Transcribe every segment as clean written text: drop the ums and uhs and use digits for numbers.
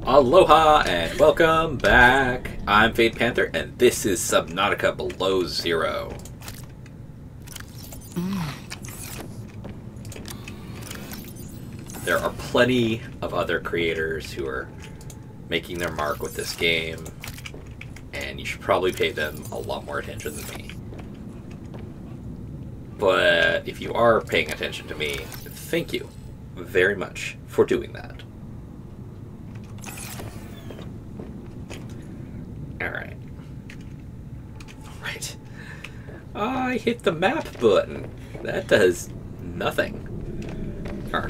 Aloha and welcome back. I'm Panther and this is Subnautica Below Zero. There are plenty of other creators who are making their mark with this game, and you should probably pay them a lot more attention than me. But if you are paying attention to me, thank you very much for doing that. Alright. Alright. I hit the map button. That does nothing. Alright.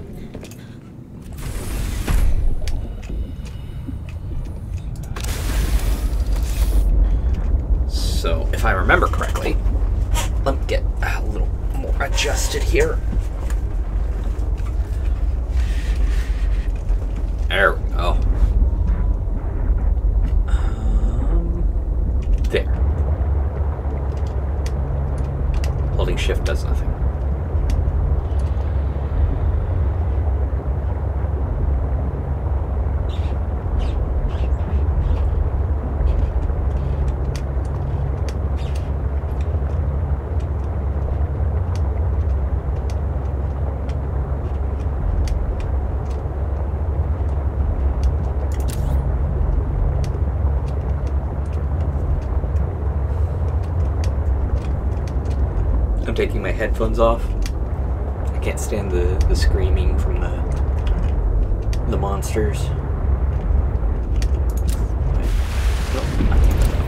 So, if I remember correctly, let me get a little more adjusted here. There we go. There. Holding shift does nothing. I'm taking my headphones off. I can't stand the screaming from the monsters. Oh, I can't go that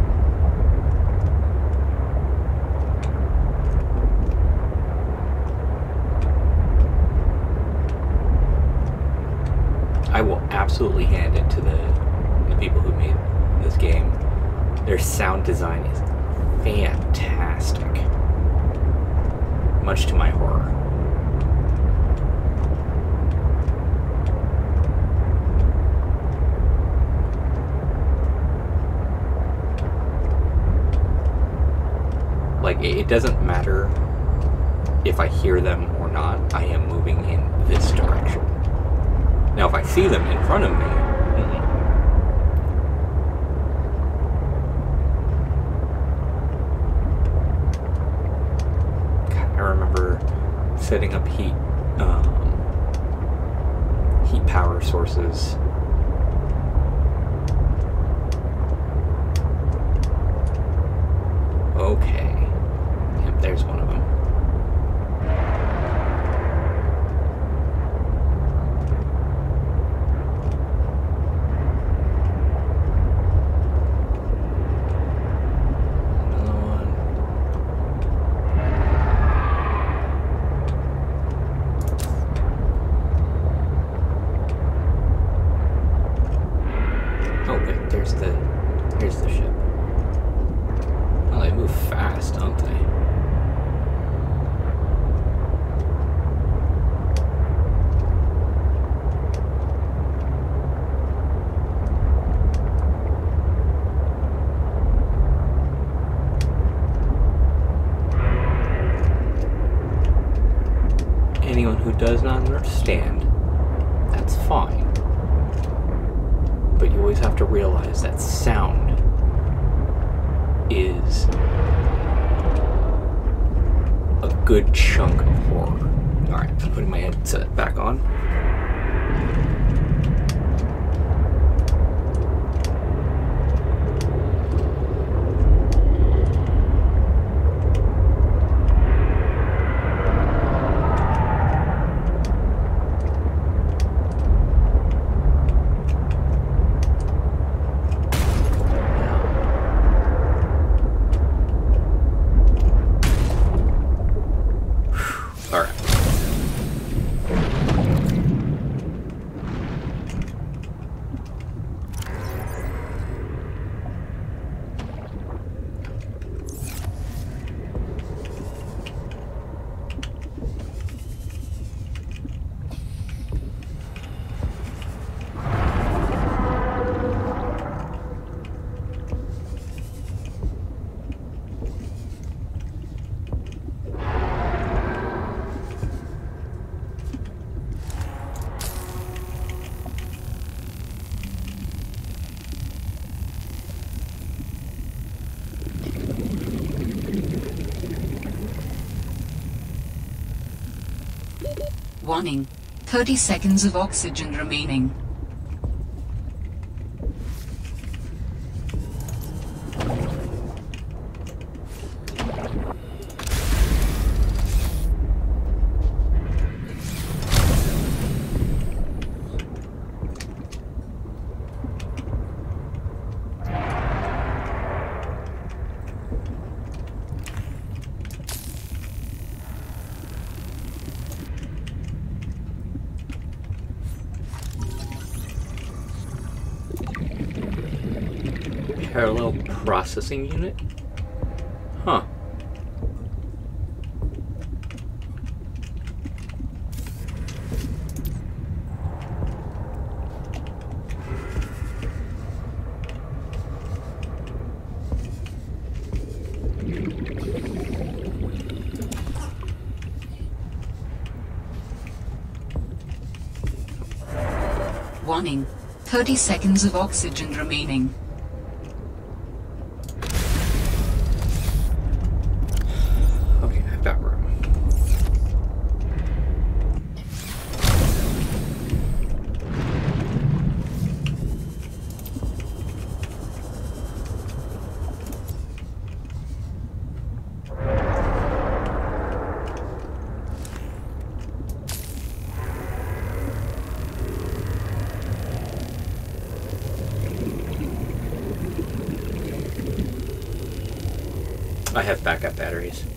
way. I will absolutely hand it to the people who made this game. Their sound design is fantastic. Much to my horror. Like, it doesn't matter if I hear them or not, I am moving in this direction. Now, if I see them in front of me, setting up heat power sources. Okay. Yep, there's one of them. Here's the ship. Well, they move fast, don't they? Anyone who does not understand, that's fine. But you always have to realize that sound is a good chunk of horror. Alright, I'm putting my headset back on. Warning. 30 seconds of oxygen remaining. Parallel processing unit? Huh. Warning. 30 seconds of oxygen remaining. Okay, I've got room. I have backup batteries.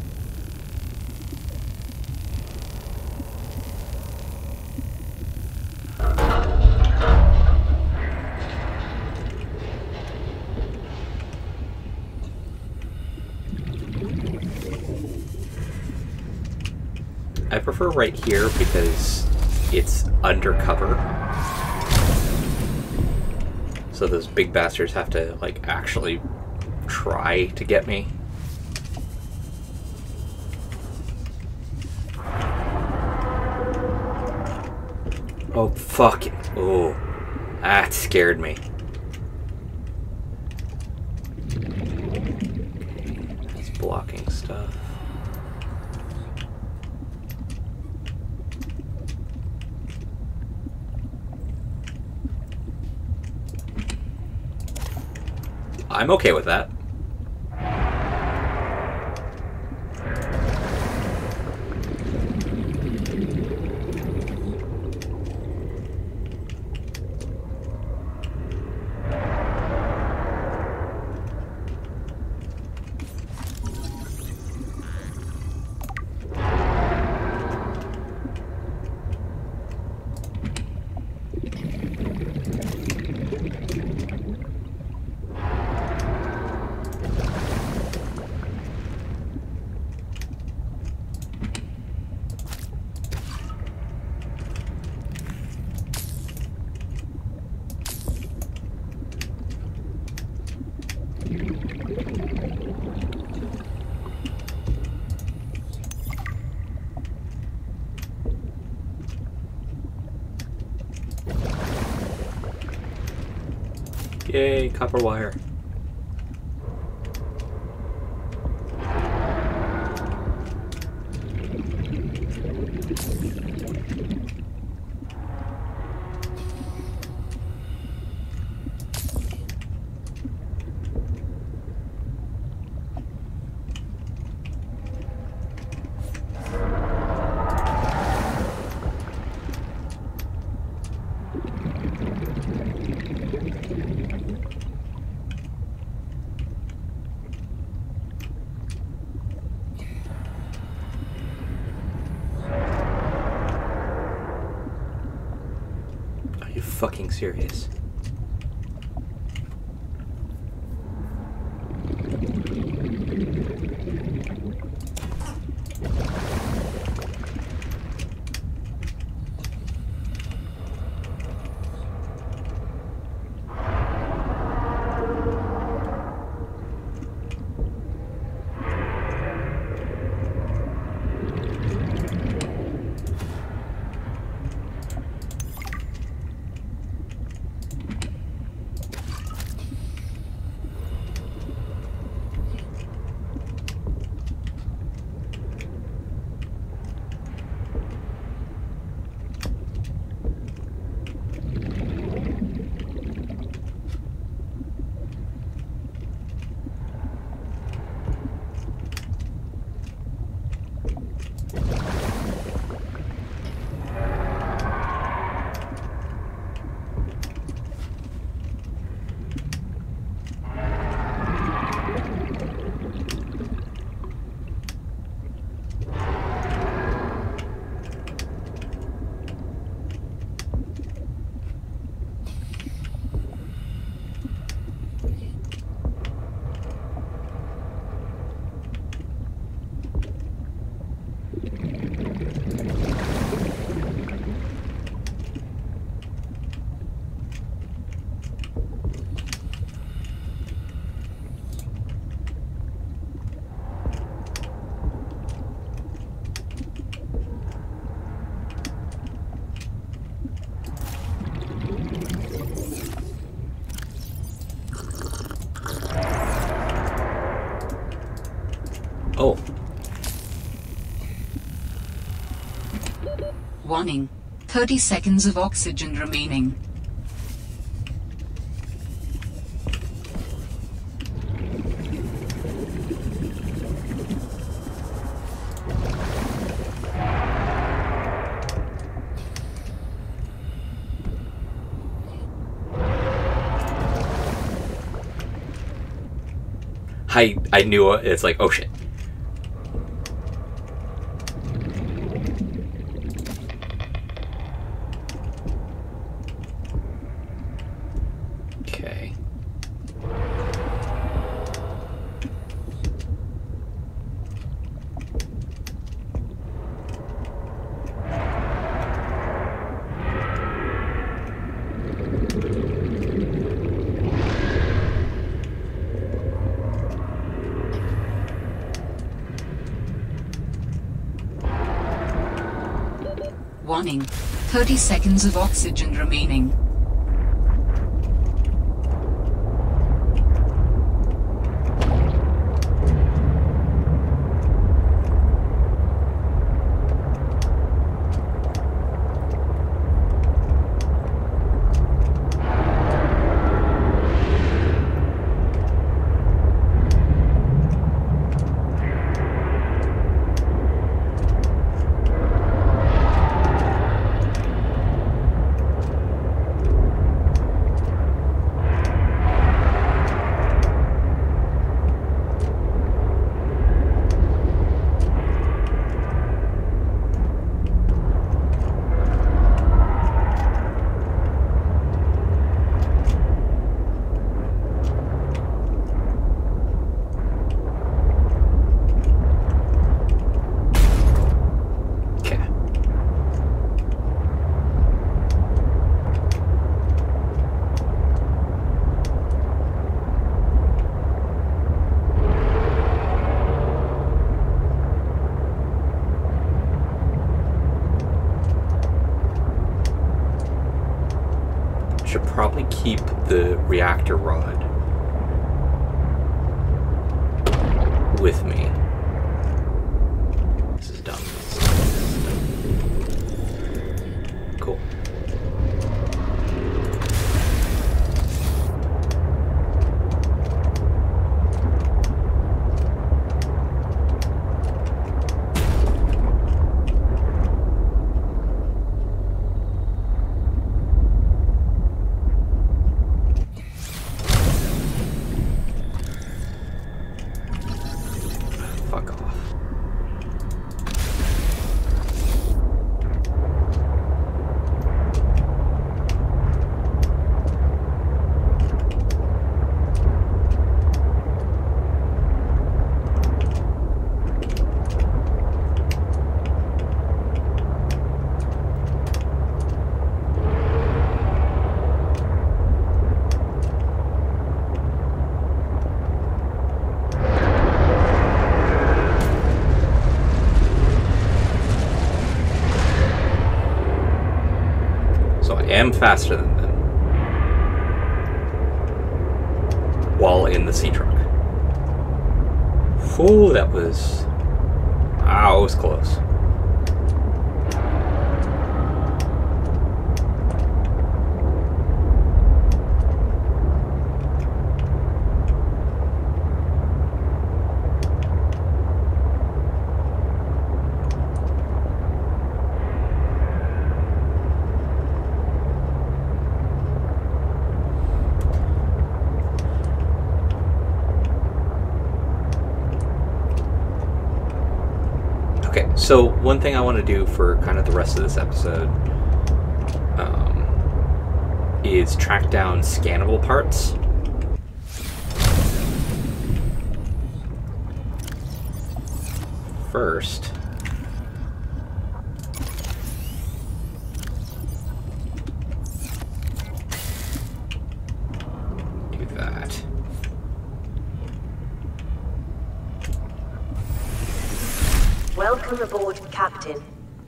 I prefer right here because it's undercover. So those big bastards have to, like, actually try to get me. Oh, fuck it. Oh, that scared me. Okay, that's blocking stuff. I'm okay with that. Yay, copper wire. Are you fucking serious? Warning. 30 seconds of oxygen remaining. I knew it. It's like, oh shit. Okay. Warning. 30 seconds of oxygen remaining. Should probably keep the reactor rod with me. This is dumb. Cool. Fuck off. So I am faster than them while in the sea truck. Ooh, that was... Ow, it was close. Okay, so one thing I want to do for kind of the rest of this episode is track down scannable parts. First, do that. Welcome aboard, Captain.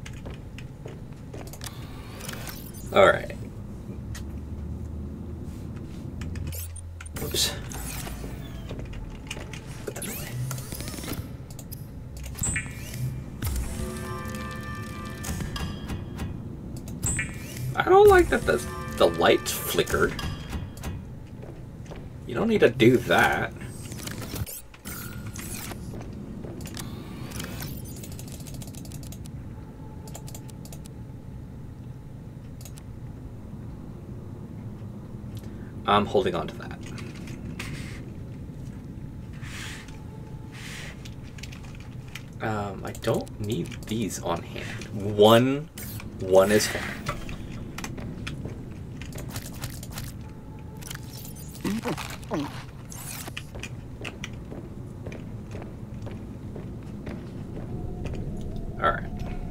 All right. Oops. Put that away. don't like that the lights flickered. You don't need to do that. I'm holding on to that. I don't need these on hand. One is fine. All right.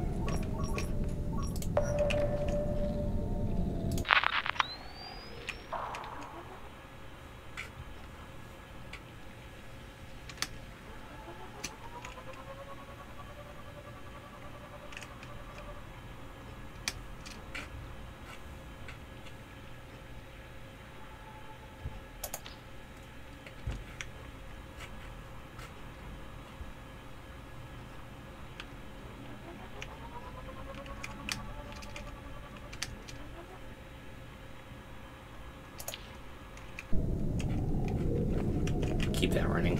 Keep that running.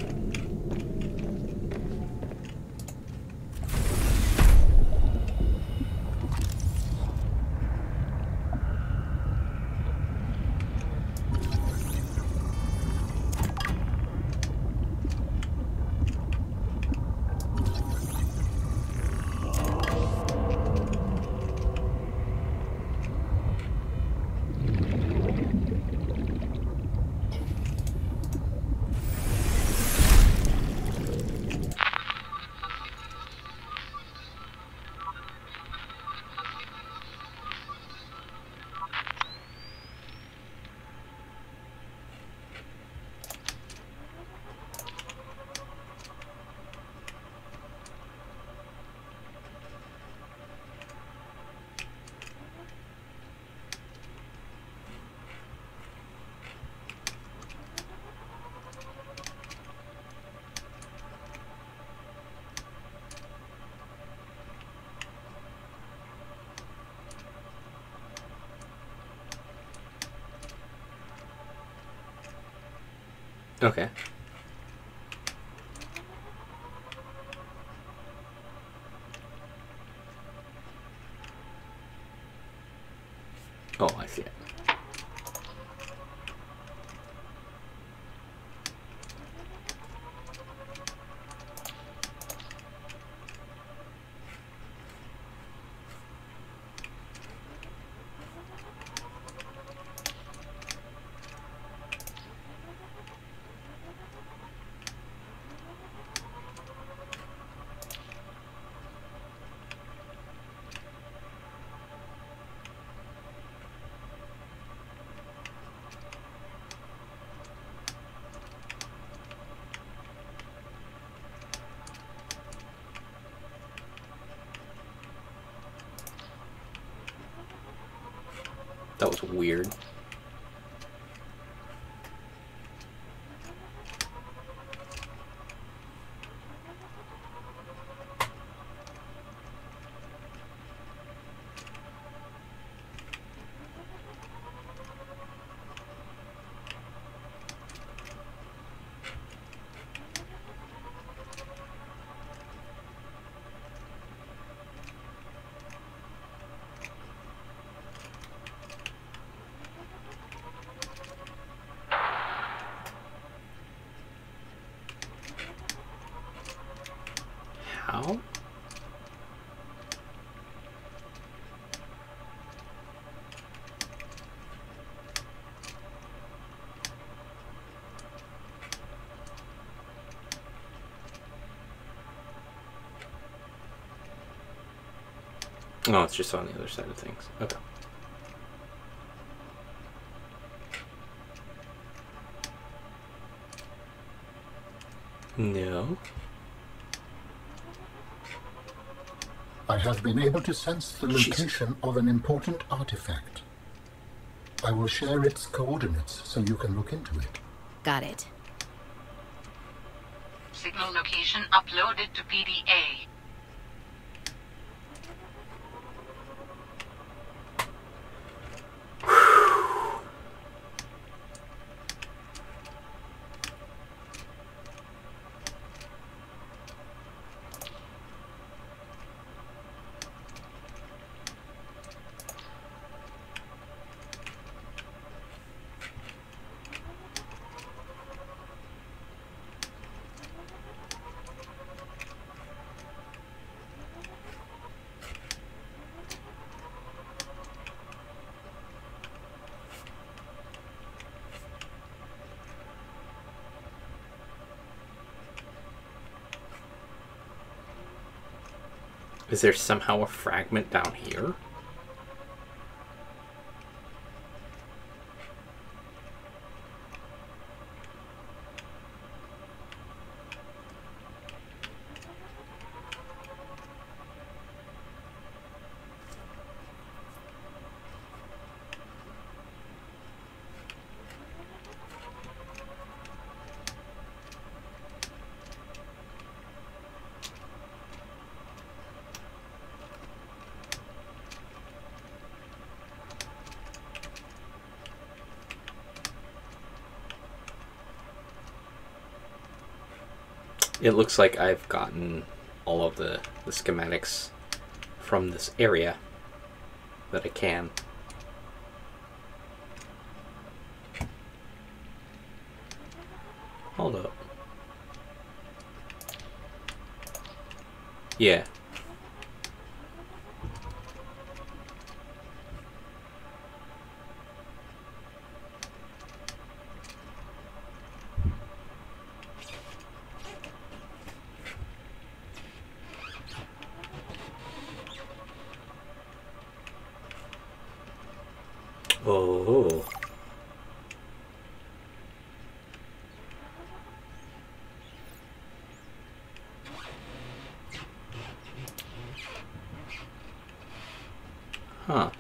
Okay. Oh, I see it. That was weird. How? Oh, it's just on the other side of things. Okay. No. I have been able to sense the location of an important artifact. I will share its coordinates so you can look into it. Got it. Signal location uploaded to PDA. Is there somehow a fragment down here? It looks like I've gotten all of the schematics from this area that I can. Hold up. Yeah. Oh. Huh.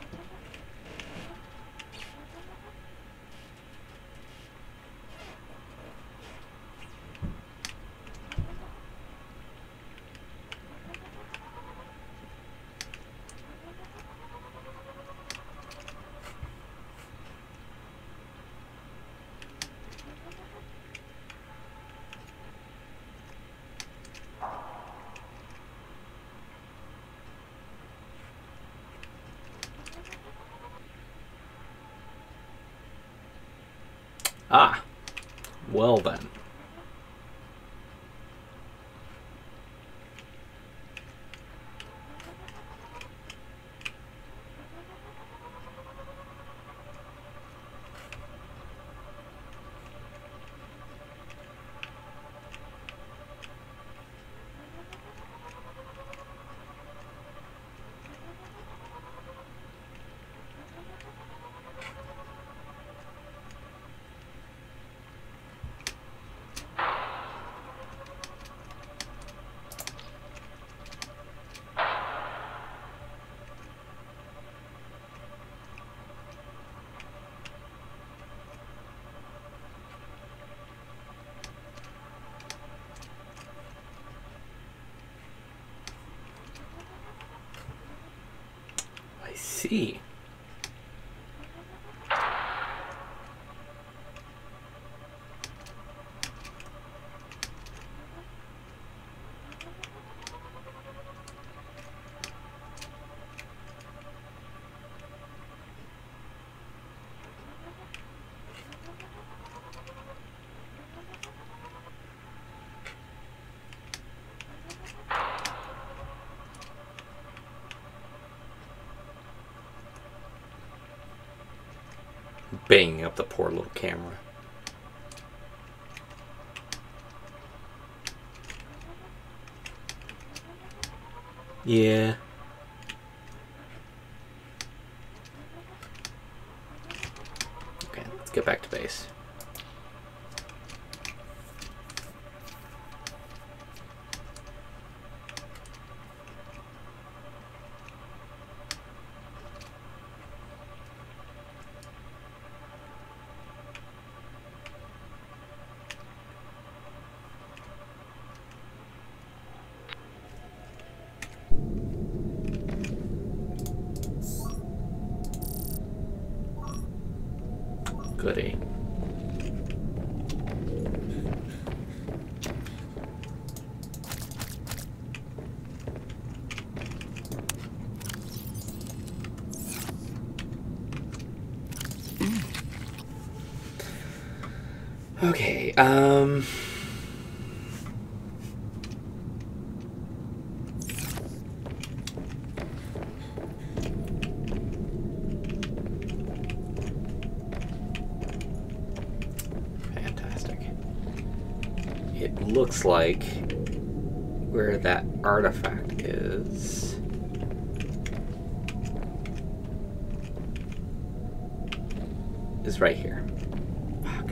Ah, well then. I see. Banging up the poor little camera. Yeah. Okay, let's get back to base. Goody. Okay, fantastic. It looks like where that artifact is is right here. Fuck.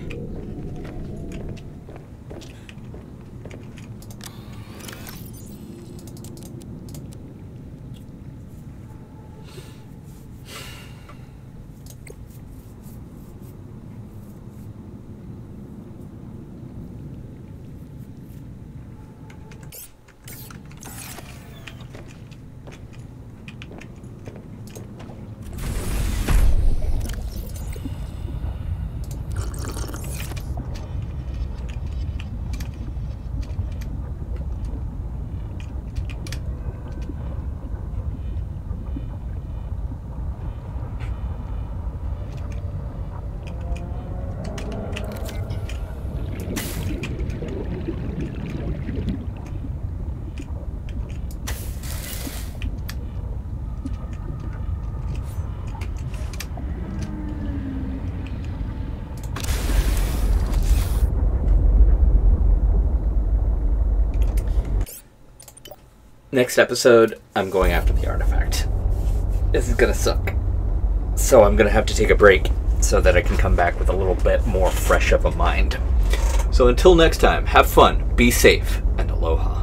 Next episode, I'm going after the artifact. This is gonna suck. So I'm gonna have to take a break so that I can come back with a little bit more fresh of a mind. So until next time, have fun, be safe, and aloha.